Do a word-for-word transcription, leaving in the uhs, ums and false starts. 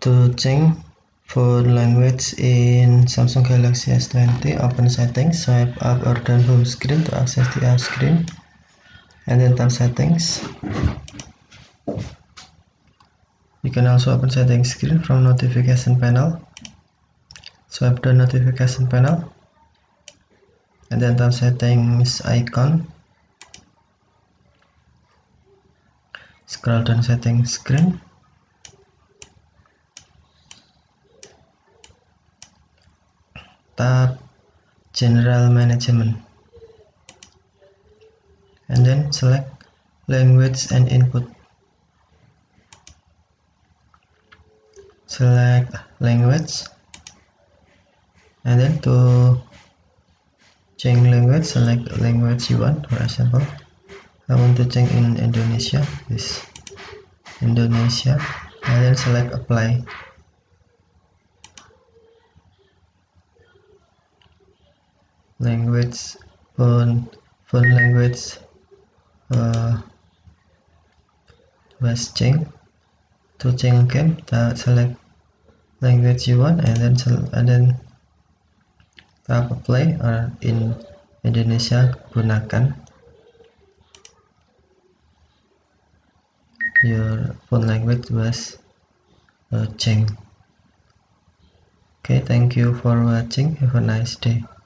To change phone language in Samsung Galaxy S twenty, open settings, swipe up or down home screen to access the app screen, and then tap settings. You can also open settings screen from notification panel. Swipe down notification panel, and then tap settings icon. Scroll down settings screen. Tap General Management, and then select Language and Input. Select Language, and then to change language, select language you want. For example, I want to change in Indonesia, this Indonesia, and then select Apply. Language, phone, phone language uh, was changed. To change again, select language you want, and then and then tap Apply, or in Indonesia gunakan. Your phone language was uh, changed. Okay, thank you for watching. Have a nice day.